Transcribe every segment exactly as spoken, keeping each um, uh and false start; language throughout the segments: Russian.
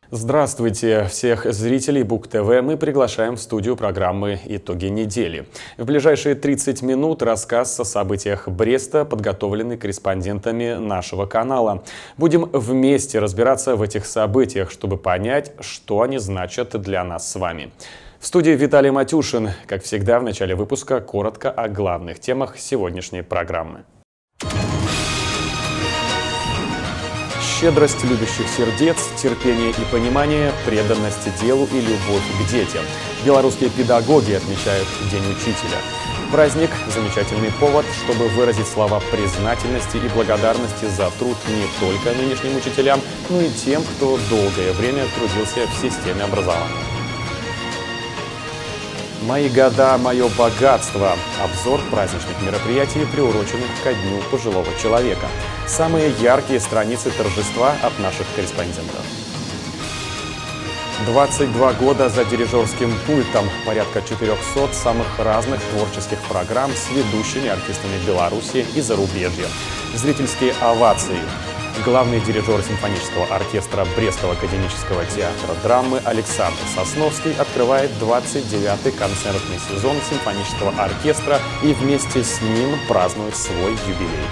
Здравствуйте! Всех зрителей Бук ТВ мы приглашаем в студию программы «Итоги недели». В ближайшие тридцать минут рассказ о событиях Бреста, подготовленный корреспондентами нашего канала. Будем вместе разбираться в этих событиях, чтобы понять, что они значат для нас с вами. В студии Виталий Матюшин. Как всегда, в начале выпуска коротко о главных темах сегодняшней программы. Щедрость любящих сердец, терпение и понимание, преданность делу и любовь к детям. Белорусские педагоги отмечают День учителя. Праздник – замечательный повод, чтобы выразить слова признательности и благодарности за труд не только нынешним учителям, но и тем, кто долгое время трудился в системе образования. «Мои года, мое богатство» – обзор праздничных мероприятий, приуроченных ко Дню пожилого человека. Самые яркие страницы торжества от наших корреспондентов. двадцать два года за дирижерским пультом, порядка четырёхсот самых разных творческих программ с ведущими артистами Беларуси и зарубежья. Зрительские овации. Главный дирижер симфонического оркестра Брестского академического театра драмы Александр Сосновский открывает двадцать девятый концертный сезон симфонического оркестра и вместе с ним празднует свой юбилей.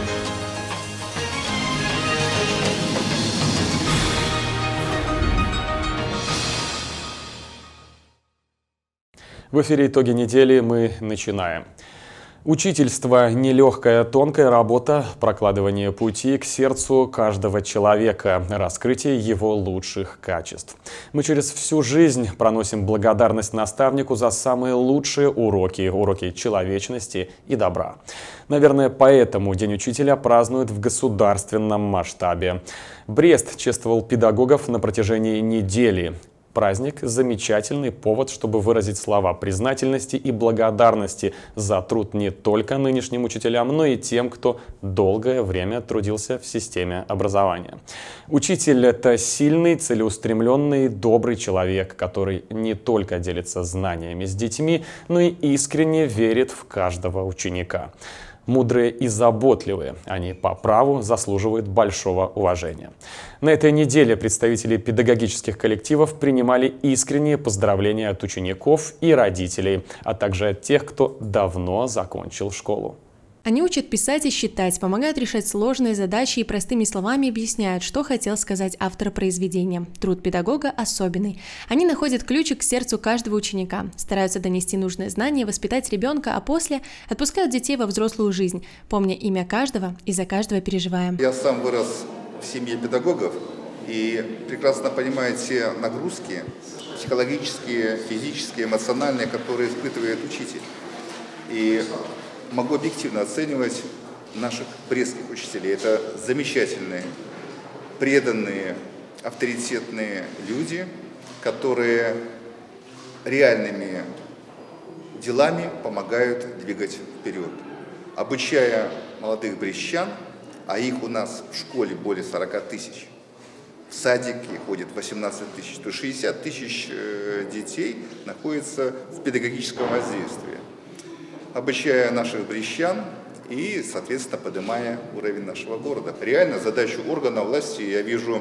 В эфире «Итоги недели» мы начинаем. Учительство – нелегкая, тонкая работа, прокладывание пути к сердцу каждого человека, раскрытие его лучших качеств. Мы через всю жизнь проносим благодарность наставнику за самые лучшие уроки, уроки человечности и добра. Наверное, поэтому День учителя празднуют в государственном масштабе. Брест чествовал педагогов на протяжении недели. Праздник – замечательный повод, чтобы выразить слова признательности и благодарности за труд не только нынешним учителям, но и тем, кто долгое время трудился в системе образования. Учитель – это сильный, целеустремленный, добрый человек, который не только делится знаниями с детьми, но и искренне верит в каждого ученика. Мудрые и заботливые, они по праву заслуживают большого уважения. На этой неделе представители педагогических коллективов принимали искренние поздравления от учеников и родителей, а также от тех, кто давно закончил школу. Они учат писать и считать, помогают решать сложные задачи и простыми словами объясняют, что хотел сказать автор произведения. Труд педагога особенный. Они находят ключик к сердцу каждого ученика, стараются донести нужные знания, воспитать ребенка, а после отпускают детей во взрослую жизнь, помня имя каждого и за каждого переживаем. Я сам вырос в семье педагогов и прекрасно понимаю те нагрузки психологические, физические, эмоциональные, которые испытывает учитель. И могу объективно оценивать наших брестских учителей. Это замечательные, преданные, авторитетные люди, которые реальными делами помогают двигать вперед. Обучая молодых брестчан, а их у нас в школе более сорока тысяч, в садике ходит восемнадцать тысяч, то шестьдесят тысяч детей находятся в педагогическом воздействии. Обучая наших брестчан и, соответственно, поднимая уровень нашего города. Реально задачу органов власти я вижу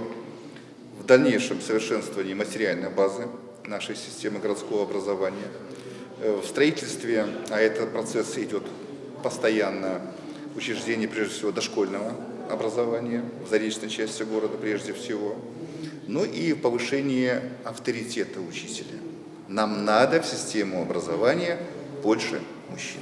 в дальнейшем совершенствовании материальной базы нашей системы городского образования, в строительстве, а этот процесс идет постоянно, учреждение, прежде всего, дошкольного образования в заречной части города, прежде всего, ну и повышение авторитета учителя. Нам надо в систему образования больше мужчин.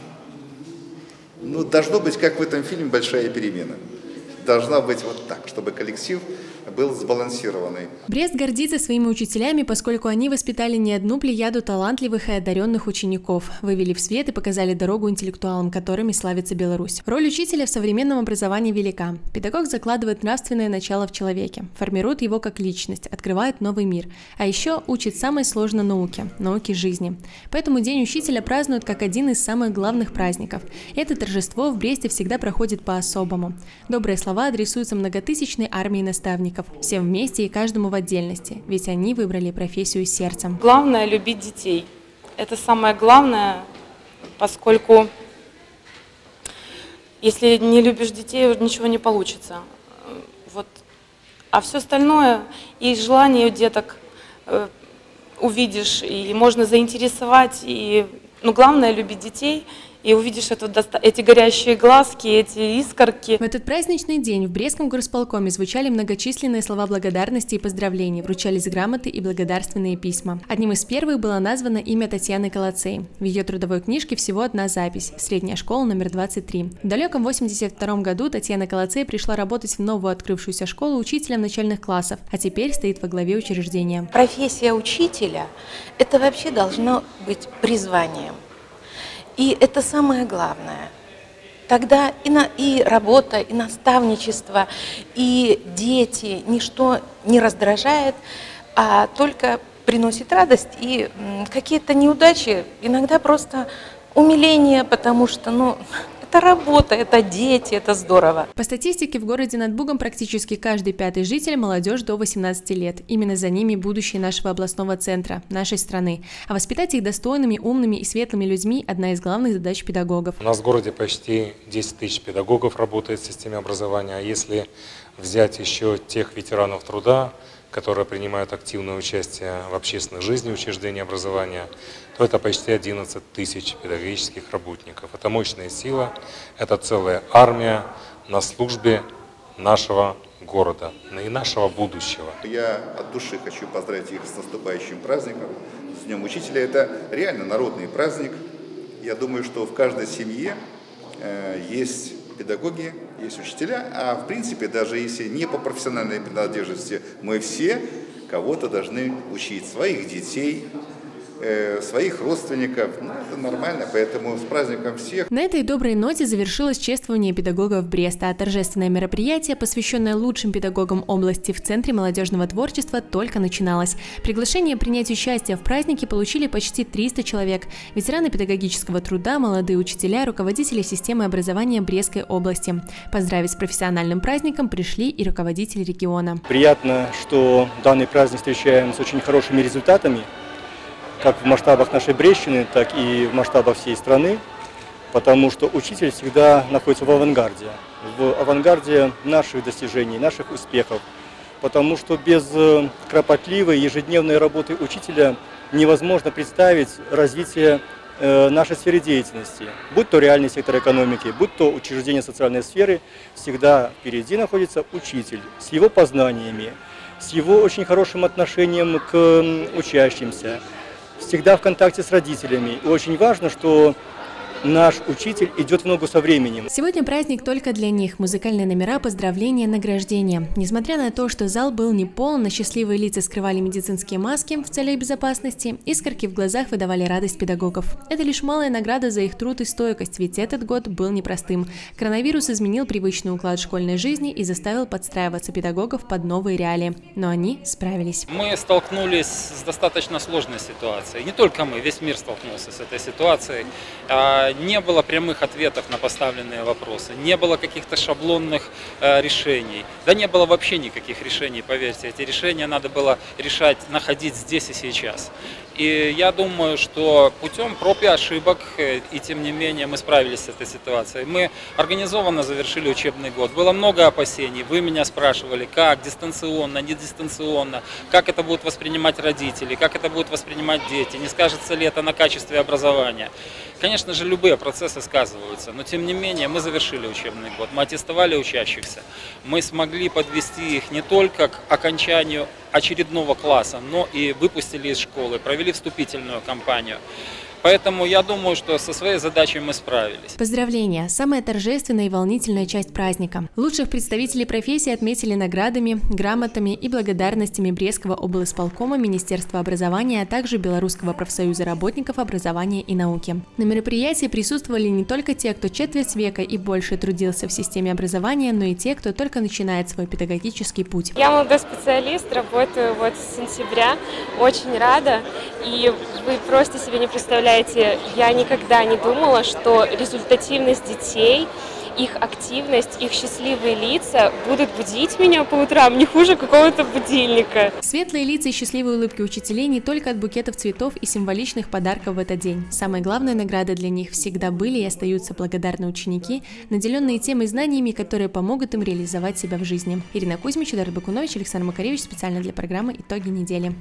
Ну, должно быть, как в этом фильме, большая перемена. Должна быть вот так, чтобы коллектив был сбалансированный. Брест гордится своими учителями, поскольку они воспитали не одну плеяду талантливых и одаренных учеников, вывели в свет и показали дорогу интеллектуалам, которыми славится Беларусь. Роль учителя в современном образовании велика. Педагог закладывает нравственное начало в человеке, формирует его как личность, открывает новый мир, а еще учит самой сложной науке – науке жизни. Поэтому День учителя празднуют как один из самых главных праздников. Это торжество в Бресте всегда проходит по-особому. Добрые слова адресуются многотысячной армии наставников, всем вместе и каждому в отдельности, ведь они выбрали профессию сердцем. Главное – любить детей. Это самое главное, поскольку если не любишь детей, ничего не получится. Вот А все остальное, и желание у деток э, увидишь, и можно заинтересовать, и, ну, главное, любить детей. И увидишь это, эти горящие глазки, эти искорки. В этот праздничный день в Брестском горосполкоме звучали многочисленные слова благодарности и поздравлений, вручались грамоты и благодарственные письма. Одним из первых было названо имя Татьяны Колоцей. В ее трудовой книжке всего одна запись – средняя школа номер двадцать три. В далеком восемьдесят втором году Татьяна Колоцей пришла работать в новую открывшуюся школу учителем начальных классов, а теперь стоит во главе учреждения. Профессия учителя – это вообще должно быть призванием. И это самое главное. Тогда и, на, и работа, и наставничество, и дети, ничто не раздражает, а только приносит радость. И какие-то неудачи, иногда просто умиление, потому что, ну, это работа, это дети, это здорово. По статистике, в городе над Бугом практически каждый пятый житель – молодежь до восемнадцати лет. Именно за ними будущее нашего областного центра, нашей страны. А воспитать их достойными, умными и светлыми людьми – одна из главных задач педагогов. У нас в городе почти десять тысяч педагогов работает в системе образования. А если взять еще тех ветеранов труда, которые принимают активное участие в общественной жизни учреждений образования, то это почти одиннадцать тысяч педагогических работников. Это мощная сила, это целая армия на службе нашего города и нашего будущего. Я от души хочу поздравить их с наступающим праздником, с Днем Учителя. Это реально народный праздник. Я думаю, что в каждой семье э, есть педагоги, есть учителя, а в принципе, даже если не по профессиональной принадлежности, мы все кого-то должны учить, своих детей, э, своих родственников. Ну, это нормально, поэтому с праздником всех. На этой доброй ноте завершилось чествование педагогов Бреста, а торжественное мероприятие, посвященное лучшим педагогам области в Центре молодежного творчества, только начиналось. Приглашение принять участие в празднике получили почти триста человек. Ветераны педагогического труда, молодые учителя, руководители системы образования Брестской области. Поздравить с профессиональным праздником пришли и руководители региона. Приятно, что данный праздник встречаем с очень хорошими результатами, как в масштабах нашей Брестщины, так и в масштабах всей страны, потому что учитель всегда находится в авангарде, в авангарде наших достижений, наших успехов, потому что без кропотливой ежедневной работы учителя невозможно представить развитие нашей сферы деятельности. Будь то реальный сектор экономики, будь то учреждение социальной сферы, всегда впереди находится учитель с его познаниями, с его очень хорошим отношением к учащимся, всегда в контакте с родителями. И очень важно, что наш учитель идет в ногу со временем. Сегодня праздник только для них. Музыкальные номера, поздравления, награждения. Несмотря на то, что зал был не полон, на счастливые лица скрывали медицинские маски в целях безопасности, искорки в глазах выдавали радость педагогов. Это лишь малая награда за их труд и стойкость, ведь этот год был непростым. Коронавирус изменил привычный уклад школьной жизни и заставил подстраиваться педагогов под новые реалии. Но они справились. Мы столкнулись с достаточно сложной ситуацией. Не только мы, весь мир столкнулся с этой ситуацией. Не было прямых ответов на поставленные вопросы, не было каких-то шаблонных э, решений. Да не было вообще никаких решений, поверьте. Эти решения надо было решать, находить здесь и сейчас. И я думаю, что путем проб и ошибок, и тем не менее мы справились с этой ситуацией. Мы организованно завершили учебный год. Было много опасений. Вы меня спрашивали, как, дистанционно, не дистанционно, как это будут воспринимать родители, как это будут воспринимать дети, не скажется ли это на качестве образования. Конечно же, любые процессы сказываются, но тем не менее мы завершили учебный год, мы аттестовали учащихся, мы смогли подвести их не только к окончанию очередного класса, но и выпустили из школы, провели вступительную кампанию. Поэтому я думаю, что со своей задачей мы справились. Поздравления! Самая торжественная и волнительная часть праздника. Лучших представителей профессии отметили наградами, грамотами и благодарностями Брестского облисполкома, Министерства образования, а также Белорусского профсоюза работников образования и науки. На мероприятии присутствовали не только те, кто четверть века и больше трудился в системе образования, но и те, кто только начинает свой педагогический путь. Я молодой специалист, работаю вот с сентября, очень рада, и вы просто себе не представляете. Я никогда не думала, что результативность детей их активность, их счастливые лица будут будить меня по утрам не хуже какого-то будильника. Светлые лица и счастливые улыбки учителей не только от букетов цветов и символичных подарков в этот день. Самой главной наградой для них всегда были и остаются благодарны ученики, наделенные тем и знаниями, которые помогут им реализовать себя в жизни. Ирина Кузьмич, Эдуард Бакунович, Александр Макаревич специально для программы «Итоги недели».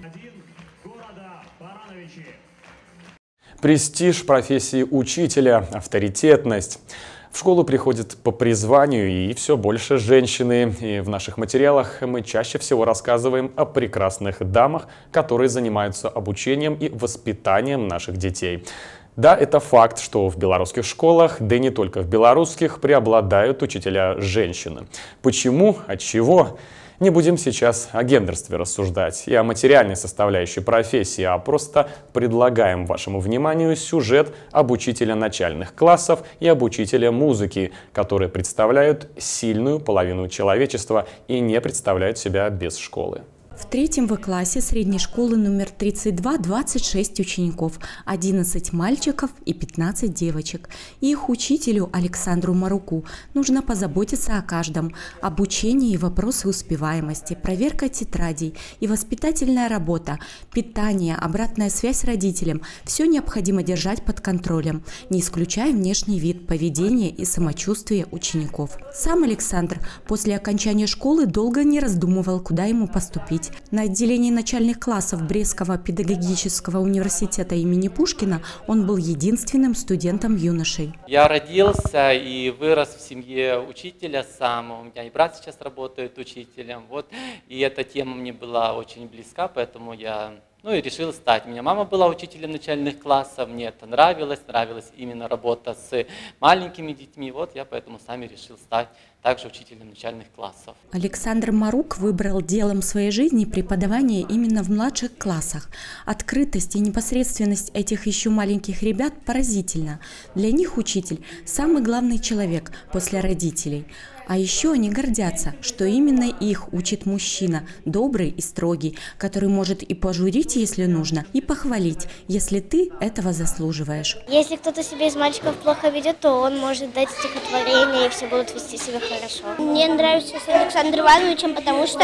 Престиж профессии учителя, авторитетность. В школу приходят по призванию и все больше женщины. И в наших материалах мы чаще всего рассказываем о прекрасных дамах, которые занимаются обучением и воспитанием наших детей. Да, это факт, что в белорусских школах, да и не только в белорусских, преобладают учителя-женщины. Почему? Отчего? Не будем сейчас о гендерстве рассуждать и о материальной составляющей профессии, а просто предлагаем вашему вниманию сюжет об учителе начальных классов и об учителе музыки, которые представляют сильную половину человечества и не представляют себя без школы. В третьем В классе средней школы номер тридцать два двадцать шесть учеников, одиннадцать мальчиков и пятнадцать девочек. И их учителю Александру Маруку нужно позаботиться о каждом. Обучение и вопросы успеваемости, проверка тетрадей и воспитательная работа, питание, обратная связь родителям – все необходимо держать под контролем, не исключая внешний вид, поведение и самочувствие учеников. Сам Александр после окончания школы долго не раздумывал, куда ему поступить. На отделении начальных классов Брестского педагогического университета имени Пушкина он был единственным студентом-юношей. Я родился и вырос в семье учителя сам. У меня и брат сейчас работает учителем. Вот. И эта тема мне была очень близка, поэтому я ну, и решил стать. У меня мама была учителем начальных классов, мне это нравилось. Нравилась именно работа с маленькими детьми. Вот я поэтому сам и решил стать также учителем начальных классов. Александр Марук выбрал делом своей жизни преподавание именно в младших классах. Открытость и непосредственность этих еще маленьких ребят поразительна. Для них учитель – самый главный человек после родителей. А еще они гордятся, что именно их учит мужчина, добрый и строгий, который может и пожурить, если нужно, и похвалить, если ты этого заслуживаешь. Если кто-то себя из мальчиков плохо ведет, то он может дать стихотворение, и все будут вести себя хорошо. Мне нравится с Александром Ивановичем, потому что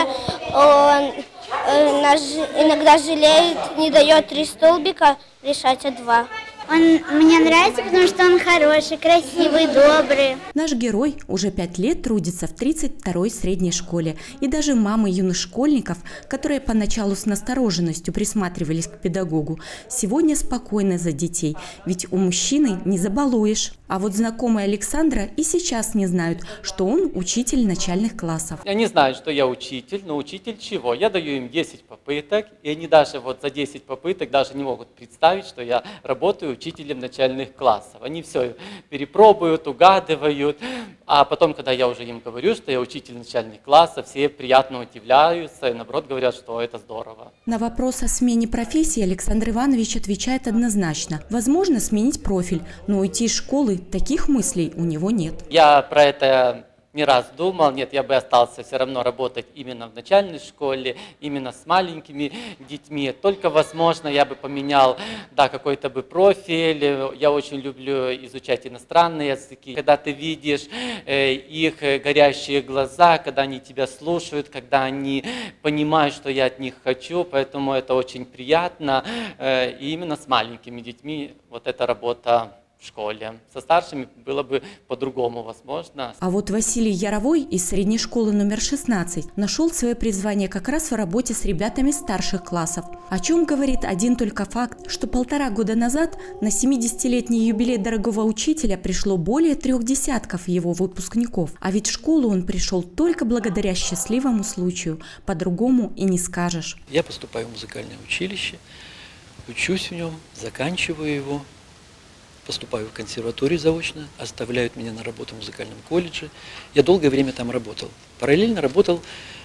он э, нас иногда жалеет, не дает три столбика решать, а два. Он мне нравится, потому что он хороший, красивый, добрый. Наш герой уже пять лет трудится в тридцать второй средней школе. И даже мамы юных школьников, которые поначалу с настороженностью присматривались к педагогу, сегодня спокойны за детей, ведь у мужчины не забалуешь. А вот знакомые Александра и сейчас не знают, что он учитель начальных классов. Они знают, что я учитель, но учитель чего? Я даю им десять попыток, и они даже вот за десять попыток даже не могут представить, что я работаю учителем начальных классов. Они все перепробуют, угадывают, а потом, когда я уже им говорю, что я учитель начальных классов, все приятно удивляются и наоборот говорят, что это здорово. На вопрос о смене профессии Александр Иванович отвечает однозначно. Возможно сменить профиль, но уйти из школы таких мыслей у него нет. Я про это не раз думал, нет, я бы остался все равно работать именно в начальной школе, именно с маленькими детьми. Только, возможно, я бы поменял, да, какой-то бы профиль. Я очень люблю изучать иностранные языки. Когда ты видишь э, их горящие глаза, когда они тебя слушают, когда они понимают, что я от них хочу, поэтому это очень приятно. Э, и именно с маленькими детьми вот эта работа в школе. Со старшими было бы по-другому, возможно. А вот Василий Яровой из средней школы номер шестнадцать нашел свое призвание как раз в работе с ребятами старших классов. О чем говорит один только факт, что полтора года назад на семидесятилетний юбилей дорогого учителя пришло более трех десятков его выпускников. А ведь в школу он пришел только благодаря счастливому случаю. По-другому и не скажешь. Я поступаю в музыкальное училище, учусь в нем, заканчиваю его. Поступаю в консерваторию заочно, оставляют меня на работу в музыкальном колледже. Я долгое время там работал. Параллельно работал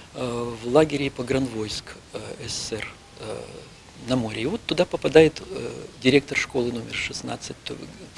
э, в лагере погранвойск э, СССР э, на море. И вот туда попадает э, директор школы номер шестнадцать, э,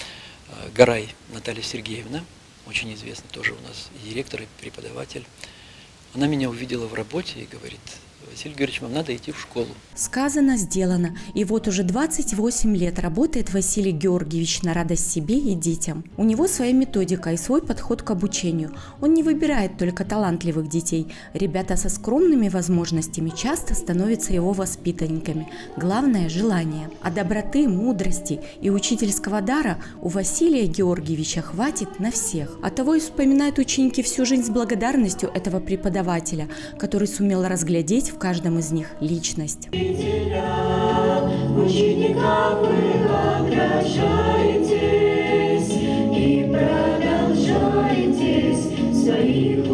Гарай Наталья Сергеевна, очень известный тоже у нас и директор, и преподаватель. Она меня увидела в работе и говорит: Василий Георгиевич, вам надо идти в школу. Сказано, сделано. И вот уже двадцать восемь лет работает Василий Георгиевич на радость себе и детям. У него своя методика и свой подход к обучению. Он не выбирает только талантливых детей. Ребята со скромными возможностями часто становятся его воспитанниками. Главное – желание. А доброты, мудрости и учительского дара у Василия Георгиевича хватит на всех. Оттого и вспоминают ученики всю жизнь с благодарностью этого преподавателя, который сумел разглядеть в каждом из них личность. Учеников вы отражаетесь и продолжаетесь своих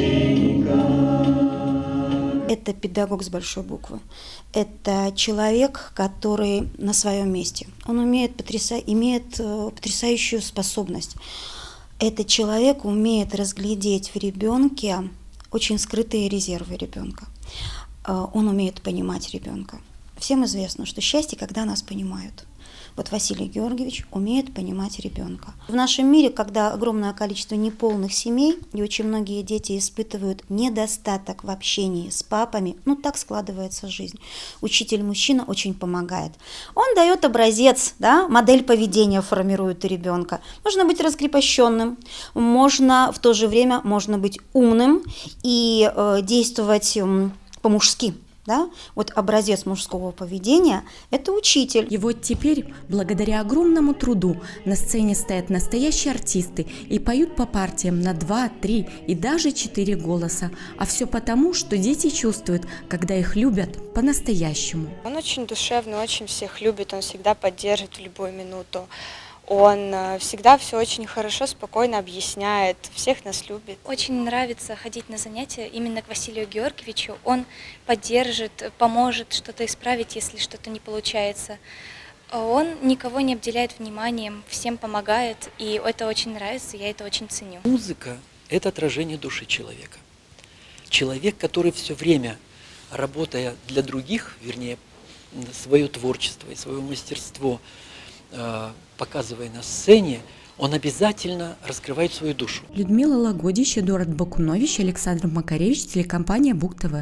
учеников. Это педагог с большой буквы. Это человек, который на своем месте. Он умеет потряса... имеет потрясающую способность. Этот человек умеет разглядеть в ребенке очень скрытые резервы ребенка. Он умеет понимать ребенка. Всем известно, что счастье, когда нас понимают. Вот Василий Георгиевич умеет понимать ребенка. В нашем мире, когда огромное количество неполных семей, и очень многие дети испытывают недостаток в общении с папами, ну так складывается жизнь. Учитель-мужчина очень помогает. Он дает образец, да, модель поведения формирует у ребенка. Можно быть раскрепощенным, можно в то же время можно быть умным и э, действовать э, по-мужски. Да? Вот образец мужского поведения – это учитель. И вот теперь, благодаря огромному труду, на сцене стоят настоящие артисты и поют по партиям на два, три и даже четыре голоса. А все потому, что дети чувствуют, когда их любят по-настоящему. Он очень душевный, очень всех любит, он всегда поддержит в любую минуту. Он всегда все очень хорошо, спокойно объясняет, всех нас любит. Очень нравится ходить на занятия именно к Василию Георгиевичу. Он поддержит, поможет что-то исправить, если что-то не получается. Он никого не обделяет вниманием, всем помогает, и это очень нравится, я это очень ценю. Музыка – это отражение души человека. Человек, который все время, работая для других, вернее, свое творчество и свое мастерство, показывая на сцене, он обязательно раскрывает свою душу. Людмила Лагодич, Эдуард Бакунович, Александр Макаревич, телекомпания БугТВ.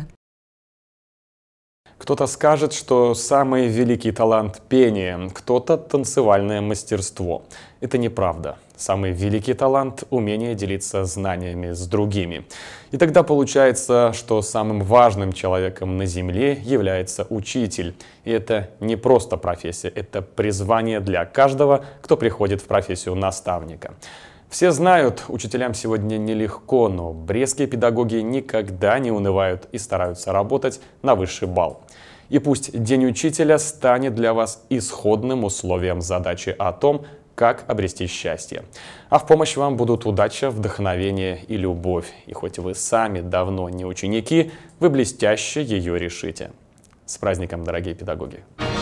Кто-то скажет, что самый великий талант – пение, кто-то – танцевальное мастерство. Это неправда. Самый великий талант – умение делиться знаниями с другими. И тогда получается, что самым важным человеком на земле является учитель. И это не просто профессия, это призвание для каждого, кто приходит в профессию наставника. Все знают, учителям сегодня нелегко, но брестские педагоги никогда не унывают и стараются работать на высший балл. И пусть День учителя станет для вас исходным условием задачи о том, как обрести счастье. А в помощь вам будут удача, вдохновение и любовь. И хоть вы сами давно не ученики, вы блестяще ее решите. С праздником, дорогие педагоги!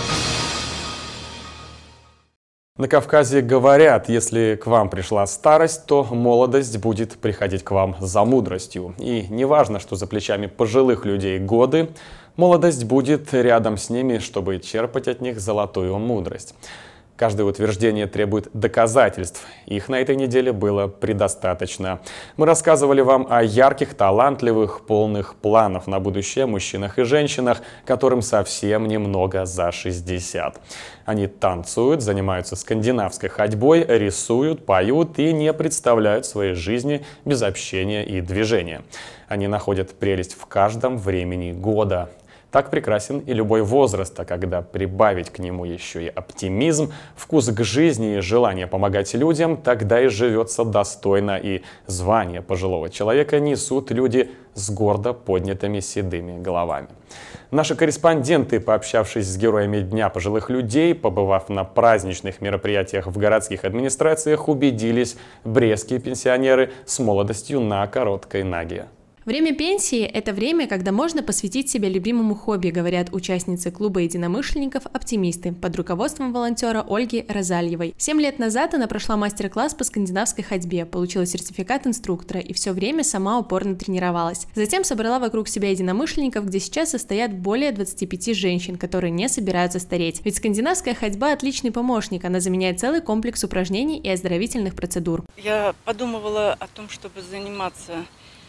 На Кавказе говорят, если к вам пришла старость, то молодость будет приходить к вам за мудростью. И не важно, что за плечами пожилых людей годы, молодость будет рядом с ними, чтобы черпать от них золотую мудрость. Каждое утверждение требует доказательств. Их на этой неделе было предостаточно. Мы рассказывали вам о ярких, талантливых, полных планов на будущее мужчинах и женщинах, которым совсем немного за шестьдесят. Они танцуют, занимаются скандинавской ходьбой, рисуют, поют и не представляют своей жизни без общения и движения. Они находят прелесть в каждом времени года. Так прекрасен и любой возраст, а когда прибавить к нему еще и оптимизм, вкус к жизни и желание помогать людям, тогда и живется достойно, и звание пожилого человека несут люди с гордо поднятыми седыми головами. Наши корреспонденты, пообщавшись с героями Дня пожилых людей, побывав на праздничных мероприятиях в городских администрациях, убедились, брестские пенсионеры с молодостью на короткой ноге. Время пенсии – это время, когда можно посвятить себя любимому хобби, говорят участницы клуба единомышленников «Оптимисты» под руководством волонтера Ольги Розальевой. Семь лет назад она прошла мастер-класс по скандинавской ходьбе, получила сертификат инструктора и все время сама упорно тренировалась. Затем собрала вокруг себя единомышленников, где сейчас состоят более двадцати пяти женщин, которые не собираются стареть. Ведь скандинавская ходьба – отличный помощник, она заменяет целый комплекс упражнений и оздоровительных процедур. Я подумывала о том, чтобы заниматься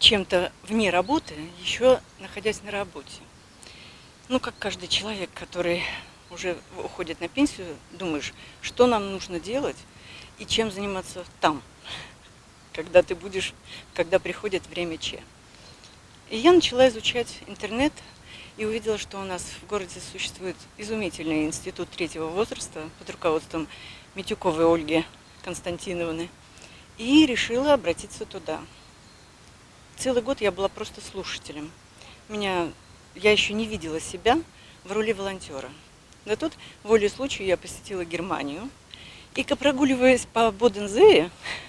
чем-то вне работы, еще находясь на работе. Ну, как каждый человек, который уже уходит на пенсию, думаешь, что нам нужно делать и чем заниматься там, когда ты будешь, когда приходит время Че. И я начала изучать интернет и увидела, что у нас в городе существует изумительный институт третьего возраста под руководством Митюковой Ольги Константиновны. И решила обратиться туда. Целый год я была просто слушателем. Меня, я еще не видела себя в роли волонтера. Да тут, волей случая, я посетила Германию. И, прогуливаясь по Бодензее,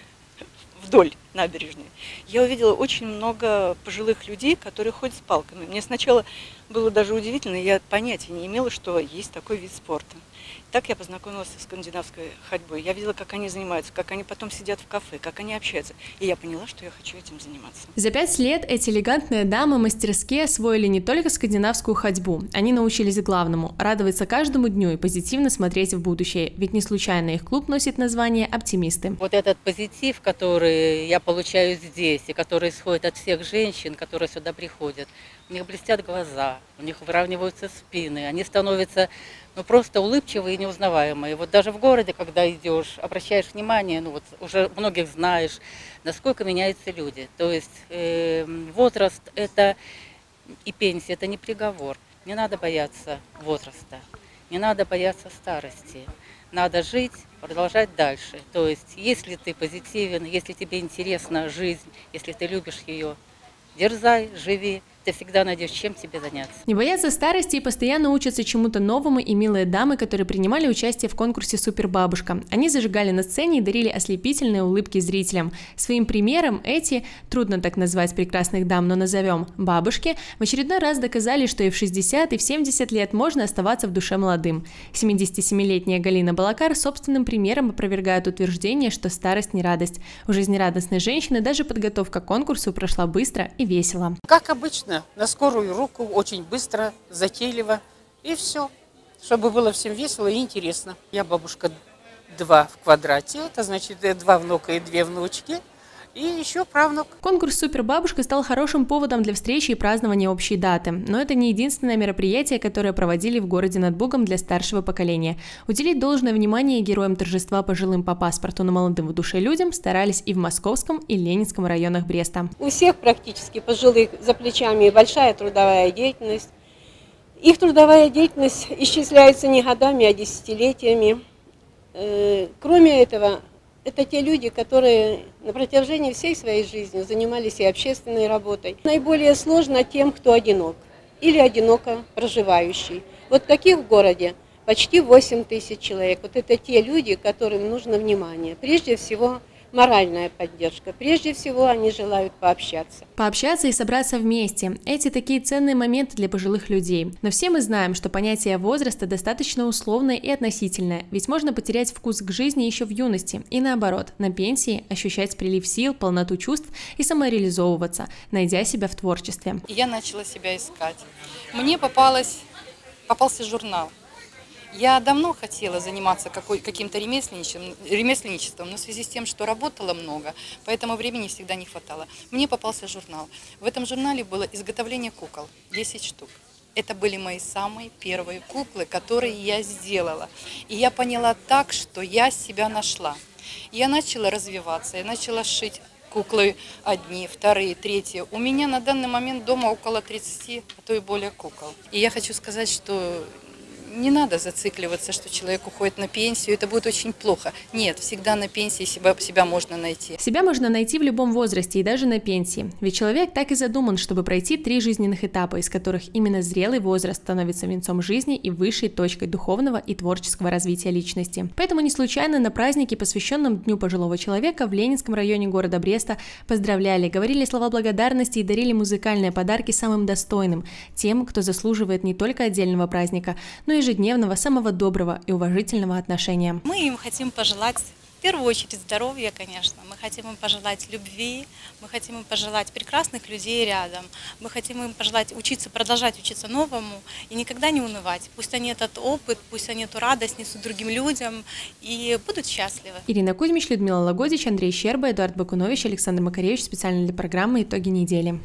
вдоль набережной, я увидела очень много пожилых людей, которые ходят с палками. Мне сначала было даже удивительно, я понятия не имела, что есть такой вид спорта. Так я познакомилась с скандинавской ходьбой. Я видела, как они занимаются, как они потом сидят в кафе, как они общаются. И я поняла, что я хочу этим заниматься. За пять лет эти элегантные дамы мастерски освоили не только скандинавскую ходьбу. Они научились главному – радоваться каждому дню и позитивно смотреть в будущее. Ведь не случайно их клуб носит название «Оптимисты». Вот этот позитив, который я получаю здесь, и который исходит от всех женщин, которые сюда приходят, у них блестят глаза, у них выравниваются спины, они становятся ну, просто улыбчивые и неузнаваемые. Вот даже в городе, когда идешь, обращаешь внимание, ну вот уже многих знаешь, насколько меняются люди. То есть э, возраст это и пенсия, это не приговор. Не надо бояться возраста, не надо бояться старости. Надо жить, продолжать дальше. То есть если ты позитивен, если тебе интересна жизнь, если ты любишь ее, дерзай, живи. Ты всегда найдешь, чем тебе заняться. Не боятся старости и постоянно учатся чему-то новому и милые дамы, которые принимали участие в конкурсе «Супербабушка». Они зажигали на сцене и дарили ослепительные улыбки зрителям. Своим примером эти, трудно так назвать прекрасных дам, но назовем бабушки, в очередной раз доказали, что и в шестьдесят, и в семьдесят лет можно оставаться в душе молодым. семидесятисемилетняя Галина Балакар собственным примером опровергает утверждение, что старость не радость. У жизнерадостной женщины даже подготовка к конкурсу прошла быстро и весело. Как обычно, на скорую руку, очень быстро, затейливо, и все, чтобы было всем весело и интересно. Я бабушка два в квадрате, это значит два внука и две внучки, и еще правнук. Конкурс «Супербабушка» стал хорошим поводом для встречи и празднования общей даты. Но это не единственное мероприятие, которое проводили в городе над Бугом для старшего поколения. Уделить должное внимание героям торжества пожилым по паспорту, но молодым в душе людям старались и в Московском, и Ленинском районах Бреста. У всех практически пожилых за плечами большая трудовая деятельность. Их трудовая деятельность исчисляется не годами, а десятилетиями. Кроме этого, это те люди, которые на протяжении всей своей жизни занимались и общественной работой. Наиболее сложно тем, кто одинок или одиноко проживающий. Вот таких в городе почти восемь тысяч человек. Вот это те люди, которым нужно внимание. Прежде всего, моральная поддержка. Прежде всего, они желают пообщаться. Пообщаться и собраться вместе. Эти такие ценные моменты для пожилых людей. Но все мы знаем, что понятие возраста достаточно условное и относительное. Ведь можно потерять вкус к жизни еще в юности. И наоборот, на пенсии ощущать прилив сил, полноту чувств и самореализовываться, найдя себя в творчестве. Я начала себя искать. Мне попалось, попался журнал. Я давно хотела заниматься каким-то ремесленничеством, ремесленничеством, но в связи с тем, что работала много, поэтому времени всегда не хватало. Мне попался журнал. В этом журнале было изготовление кукол, десять штук. Это были мои самые первые куклы, которые я сделала. И я поняла так, что я себя нашла. Я начала развиваться, я начала шить куклы одни, вторые, третьи. У меня на данный момент дома около тридцати, а то и более кукол. И я хочу сказать, что не надо зацикливаться, что человек уходит на пенсию, это будет очень плохо. Нет, всегда на пенсии себя, себя можно найти. Себя можно найти в любом возрасте и даже на пенсии. Ведь человек так и задуман, чтобы пройти три жизненных этапа, из которых именно зрелый возраст становится венцом жизни и высшей точкой духовного и творческого развития личности. Поэтому не случайно на празднике, посвященном Дню пожилого человека, в Ленинском районе города Бреста поздравляли, говорили слова благодарности и дарили музыкальные подарки самым достойным, тем, кто заслуживает не только отдельного праздника, но и ежедневного, самого доброго и уважительного отношения. Мы им хотим пожелать первую очередь здоровья, конечно. Мы хотим им пожелать любви, мы хотим им пожелать прекрасных людей рядом, мы хотим им пожелать учиться, продолжать учиться новому и никогда не унывать. Пусть они этот опыт, пусть они эту радость несут другим людям и будут счастливы. Ирина Кузьмич, Людмила Лагодич, Андрей Щерба, Эдуард Бакунович, Александр Макаревич. Специально для программы «Итоги недели».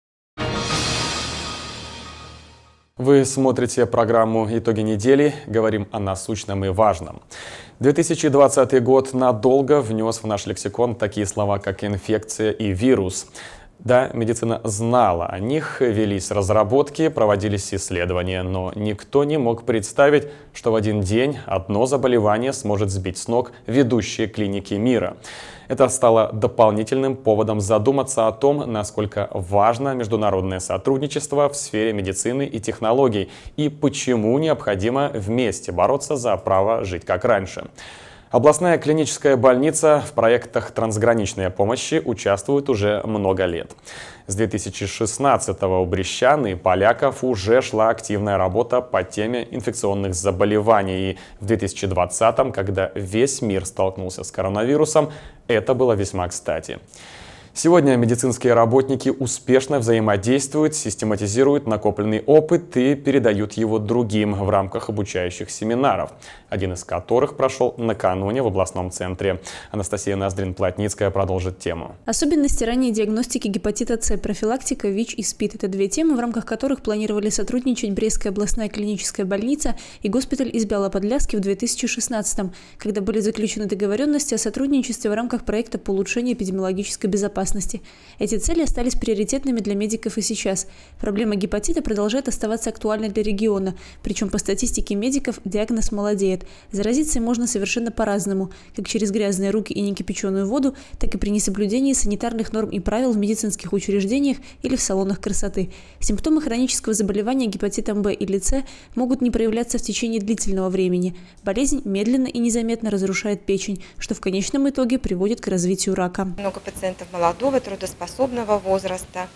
Вы смотрите программу «Итоги недели». Говорим о насущном и важном. две тысячи двадцатый год надолго внес в наш лексикон такие слова, как инфекция и вирус. Да, медицина знала о них, велись разработки, проводились исследования, но никто не мог представить, что в один день одно заболевание сможет сбить с ног ведущие клиники мира. Это стало дополнительным поводом задуматься о том, насколько важно международное сотрудничество в сфере медицины и технологий и почему необходимо вместе бороться за право жить как раньше. Областная клиническая больница в проектах трансграничной помощи участвует уже много лет. С две тысячи шестнадцатого у брестян и поляков уже шла активная работа по теме инфекционных заболеваний. И в две тысячи двадцатом, когда весь мир столкнулся с коронавирусом, это было весьма кстати. Сегодня медицинские работники успешно взаимодействуют, систематизируют накопленный опыт и передают его другим в рамках обучающих семинаров, один из которых прошел накануне в областном центре. Анастасия Ноздрин-Плотницкая продолжит тему. Особенности ранней диагностики гепатита С, профилактика, ВИЧ и СПИД – это две темы, в рамках которых планировали сотрудничать Брестская областная клиническая больница и госпиталь из Бялоподляски в две тысячи шестнадцатом, когда были заключены договоренности о сотрудничестве в рамках проекта по улучшению эпидемиологической безопасности. Эти цели остались приоритетными для медиков и сейчас. Проблема гепатита продолжает оставаться актуальной для региона, причем по статистике медиков диагноз молодеет. Заразиться им можно совершенно по-разному, как через грязные руки и некипяченую воду, так и при несоблюдении санитарных норм и правил в медицинских учреждениях или в салонах красоты. Симптомы хронического заболевания гепатитом Б или С могут не проявляться в течение длительного времени. Болезнь медленно и незаметно разрушает печень, что в конечном итоге приводит к развитию рака. Много пациентов молодых, трудоспособного возраста.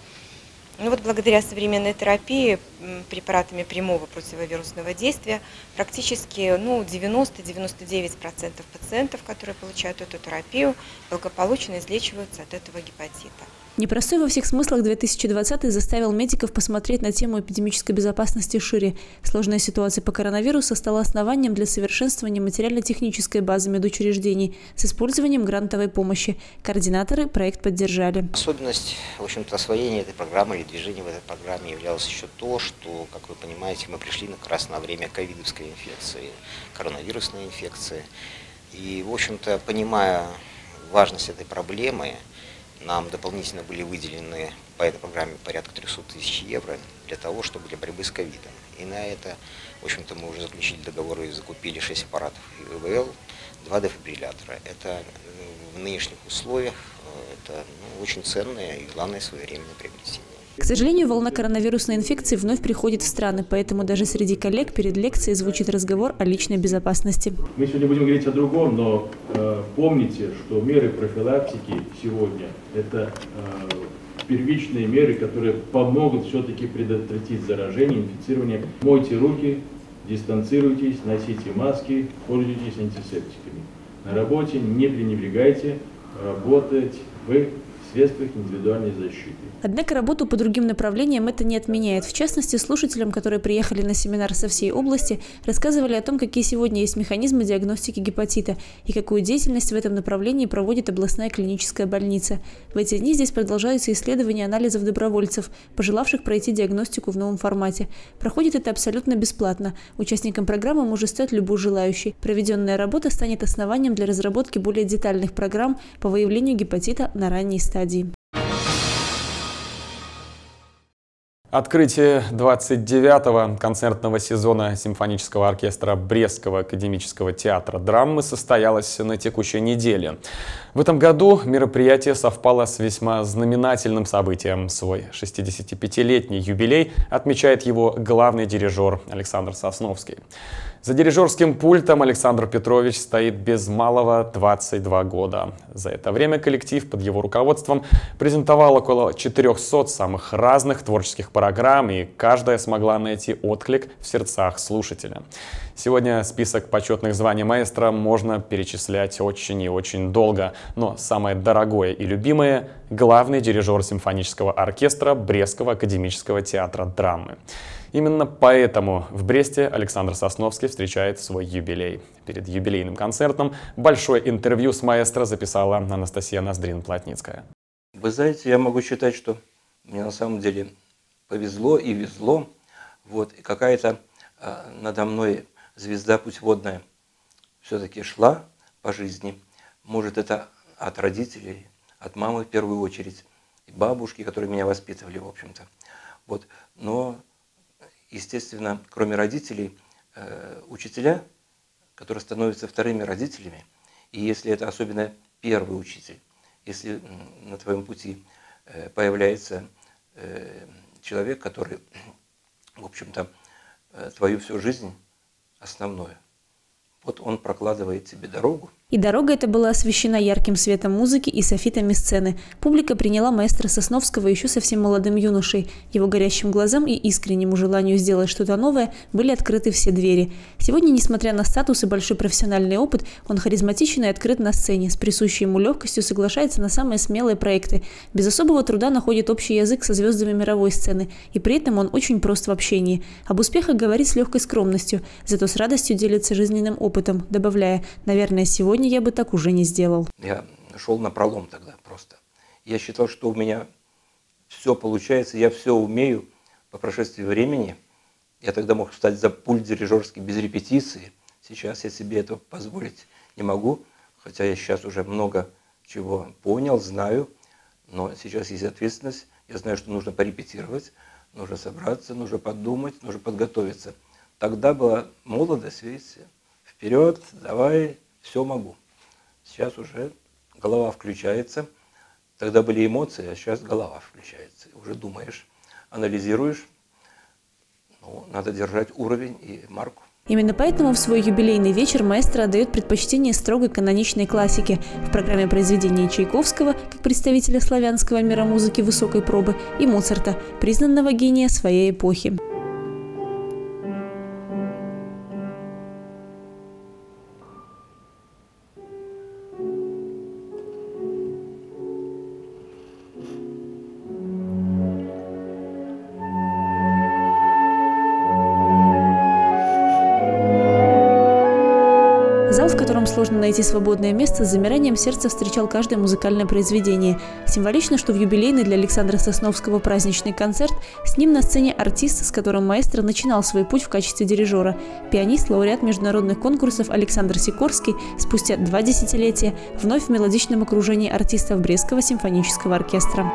Ну вот благодаря современной терапии препаратами прямого противовирусного действия практически ну, девяносто — девяносто девять процентов пациентов, которые получают эту терапию, благополучно излечиваются от этого гепатита. Непростой во всех смыслах две тысячи двадцатый заставил медиков посмотреть на тему эпидемической безопасности шире. Сложная ситуация по коронавирусу стала основанием для совершенствования материально-технической базы медучреждений с использованием грантовой помощи. Координаторы проект поддержали. Особенность, в общем-то, освоения этой программы или движения в этой программе являлось еще то, что, как вы понимаете, мы пришли как раз на время ковидовской инфекции, коронавирусной инфекции. И, в общем-то, понимая важность этой проблемы, нам дополнительно были выделены по этой программе порядка трёхсот тысяч евро для того, чтобы для борьбы с ковидом. И на это, в общем-то, мы уже заключили договор и закупили шесть аппаратов И В Л, два дефибриллятора. Это в нынешних условиях это ну, очень ценное и, главное, своевременное приобретение. К сожалению, волна коронавирусной инфекции вновь приходит в страны, поэтому даже среди коллег перед лекцией звучит разговор о личной безопасности. Мы сегодня будем говорить о другом, но э, помните, что меры профилактики сегодня – это э, первичные меры, которые помогут все-таки предотвратить заражение, инфицирование. Мойте руки, дистанцируйтесь, носите маски, пользуйтесь антисептиками. На работе не пренебрегайте, работать вы в средствах индивидуальной защиты. Однако работу по другим направлениям это не отменяет. В частности, слушателям, которые приехали на семинар со всей области, рассказывали о том, какие сегодня есть механизмы диагностики гепатита и какую деятельность в этом направлении проводит областная клиническая больница. В эти дни здесь продолжаются исследования анализов добровольцев, пожелавших пройти диагностику в новом формате. Проходит это абсолютно бесплатно. Участником программы может стать любой желающий. Проведенная работа станет основанием для разработки более детальных программ по выявлению гепатита на ранней стадии. Открытие двадцать девятого концертного сезона симфонического оркестра Брестского академического театра драмы состоялось на текущей неделе. В этом году мероприятие совпало с весьма знаменательным событием. Свой шестидесятипятилетний юбилей отмечает его главный дирижер Александр Сосновский. За дирижерским пультом Александр Петрович стоит без малого двадцать два года. За это время коллектив под его руководством презентовал около четырёхсот самых разных творческих программ, и каждая смогла найти отклик в сердцах слушателя. Сегодня список почетных званий маэстро можно перечислять очень и очень долго, но самое дорогое и любимое – главный дирижер симфонического оркестра Брестского академического театра драмы. Именно поэтому в Бресте Александр Сосновский встречает свой юбилей. Перед юбилейным концертом большое интервью с маэстро записала Анастасия Ноздрин-Плотницкая. Вы знаете, я могу считать, что мне на самом деле повезло и везло. Вот, и какая-то э, надо мной звезда путеводная все-таки шла по жизни. Может, это от родителей, от мамы в первую очередь, и бабушки, которые меня воспитывали, в общем-то. Вот, но естественно, кроме родителей, э, учителя, которые становятся вторыми родителями, и если это особенно первый учитель, если на твоем пути э, появляется э, человек, который, в общем-то, э, твою всю жизнь основное, вот он прокладывает тебе дорогу. И дорога эта была освещена ярким светом музыки и софитами сцены. Публика приняла маэстро Сосновского еще совсем молодым юношей. Его горящим глазам и искреннему желанию сделать что-то новое были открыты все двери. Сегодня, несмотря на статус и большой профессиональный опыт, он харизматичен и открыт на сцене, с присущей ему легкостью соглашается на самые смелые проекты, без особого труда находит общий язык со звездами мировой сцены, и при этом он очень прост в общении. Об успехах говорит с легкой скромностью, зато с радостью делится жизненным опытом, добавляя: «Наверное, сегодня я бы так уже не сделал». Я шел на пролом тогда просто. Я считал, что у меня все получается, я все умею. По прошествии времени я тогда мог встать за пульт дирижерский без репетиции. Сейчас я себе этого позволить не могу, хотя я сейчас уже много чего понял, знаю. Но сейчас есть ответственность. Я знаю, что нужно порепетировать, нужно собраться, нужно подумать, нужно подготовиться. Тогда была молодость, видите, вперед, давай, все могу. Сейчас уже голова включается. Тогда были эмоции, а сейчас голова включается. Уже думаешь, анализируешь. Ну, надо держать уровень и марку. Именно поэтому в свой юбилейный вечер маэстро отдает предпочтение строгой каноничной классике. В программе произведения Чайковского, как представителя славянского мира музыки высокой пробы, и Моцарта, признанного гения своей эпохи. Зал, в котором сложно найти свободное место, с замиранием сердца встречал каждое музыкальное произведение. Символично, что в юбилейный для Александра Сосновского праздничный концерт с ним на сцене артист, с которым маэстро начинал свой путь в качестве дирижера. Пианист, лауреат международных конкурсов Александр Сикорский спустя два десятилетия вновь в мелодичном окружении артистов Брестского симфонического оркестра.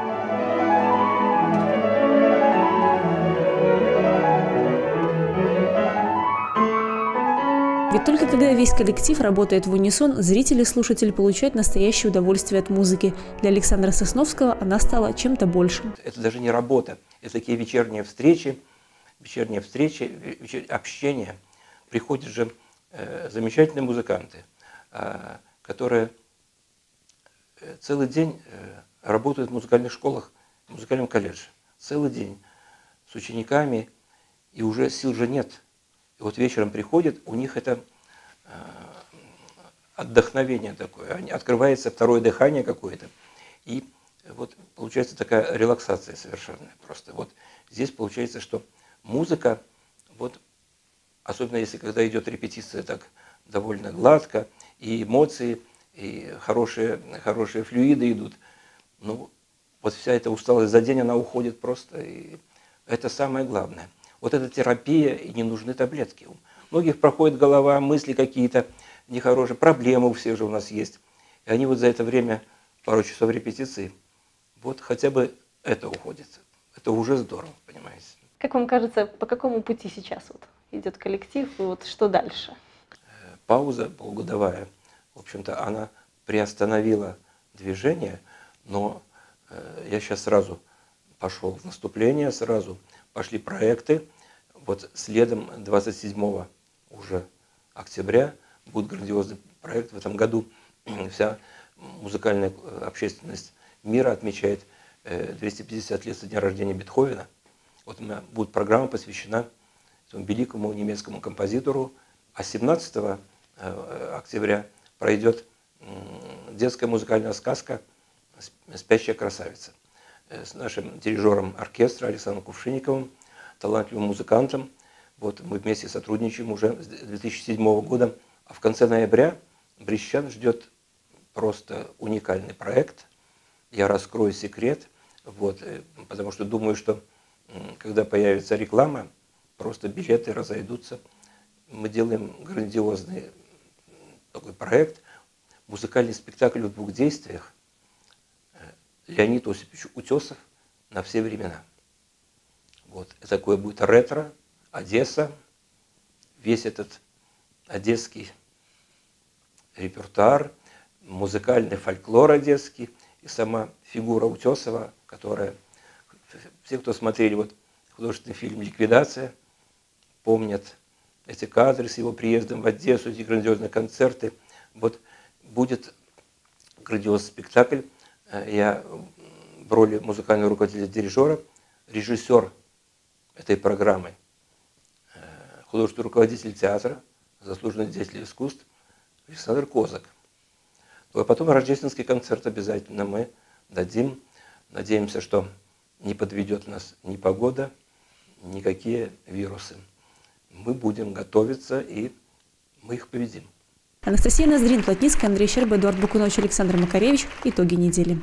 Ведь только когда весь коллектив работает в унисон, зритель и слушатель получают настоящее удовольствие от музыки. Для Александра Сосновского она стала чем-то большим. Это даже не работа, это такие вечерние встречи, вечерние встречи, вечер... общение. Приходят же э, замечательные музыканты, э, которые целый день э, работают в музыкальных школах, в музыкальном колледже. Целый день с учениками, и уже сил же нет. И вот вечером приходят, у них это э, отдохновение такое, открывается второе дыхание какое-то, и вот получается такая релаксация совершенная просто. Вот здесь получается, что музыка, вот особенно если когда идет репетиция так довольно гладко, и эмоции, и хорошие, хорошие флюиды идут, ну вот вся эта усталость за день, она уходит просто, и это самое главное. Вот эта терапия, и не нужны таблетки. У многих проходит голова, мысли какие-то нехорошие, проблемы у всех же у нас есть. И они вот за это время, пару часов репетиции, вот хотя бы это уходит. Это уже здорово, понимаете. Как вам кажется, по какому пути сейчас вот идет коллектив, и вот что дальше? Пауза полугодовая, в общем-то, она приостановила движение, но э, я сейчас сразу пошел в наступление, сразу пошли проекты. Вот следом двадцать седьмого уже октября будет грандиозный проект. В этом году вся музыкальная общественность мира отмечает двести пятьдесят лет со дня рождения Бетховена. Вот у меня будет программа, посвящена этому великому немецкому композитору, а семнадцатого октября пройдет детская музыкальная сказка «Спящая красавица» с нашим дирижером оркестра Александром Кувшинниковым, талантливым музыкантом. Вот мы вместе сотрудничаем уже с две тысячи седьмого года. А в конце ноября брестчан ждет просто уникальный проект. Я раскрою секрет, вот, потому что думаю, что когда появится реклама, просто билеты разойдутся. Мы делаем грандиозный такой проект, музыкальный спектакль в двух действиях. Леонид Осипович Утесов на все времена. Вот. Это такое будет ретро, Одесса, весь этот одесский репертуар, музыкальный фольклор одесский и сама фигура Утесова, которая, все, кто смотрели вот художественный фильм «Ликвидация», помнят эти кадры с его приездом в Одессу, эти грандиозные концерты. Вот будет грандиозный спектакль. Я в роли музыкального руководителя-дирижера, режиссер этой программы, художественный руководитель театра, заслуженный деятель искусств Александр Козак. А потом рождественский концерт обязательно мы дадим. Надеемся, что не подведет нас ни погода, никакие вирусы. Мы будем готовиться, и мы их победим. Анастасия Ноздрин, Плотницкая, Андрей Щерб, Эдуард Бакунович, Александр Макаревич. Итоги недели.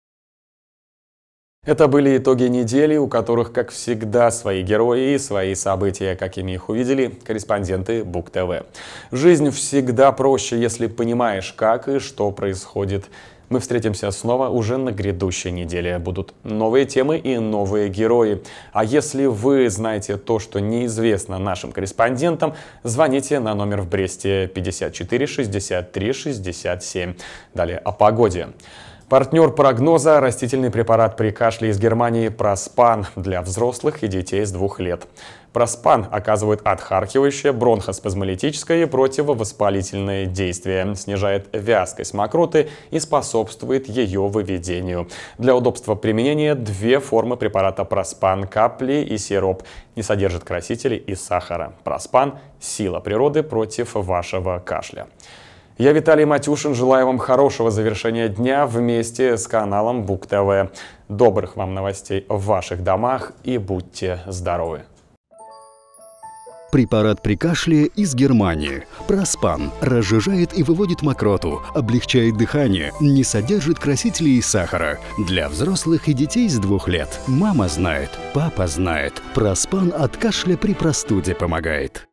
Это были итоги недели, у которых, как всегда, свои герои и свои события, какими их увидели корреспонденты Бук ТВ. Жизнь всегда проще, если понимаешь, как и что происходит. Мы встретимся снова уже на грядущей неделе. Будут новые темы и новые герои. А если вы знаете то, что неизвестно нашим корреспондентам, звоните на номер в Бресте пятьдесят четыре шестьдесят три шестьдесят семь. Далее о погоде. Партнер прогноза – растительный препарат при кашле из Германии Проспан для взрослых и детей с двух лет. Проспан оказывает отхаркивающее, бронхоспазмолитическое и противовоспалительное действие, снижает вязкость мокроты и способствует ее выведению. Для удобства применения две формы препарата Проспан – капли и сироп. Не содержит красителей и сахара. Проспан – сила природы против вашего кашля. Я Виталий Матюшин. Желаю вам хорошего завершения дня вместе с каналом Бук ТВ. Добрых вам новостей в ваших домах и будьте здоровы. Препарат при кашле из Германии. Проспан разжижает и выводит мокроту, облегчает дыхание, не содержит красителей и сахара. Для взрослых и детей с двух лет. Мама знает, папа знает. Проспан от кашля при простуде помогает.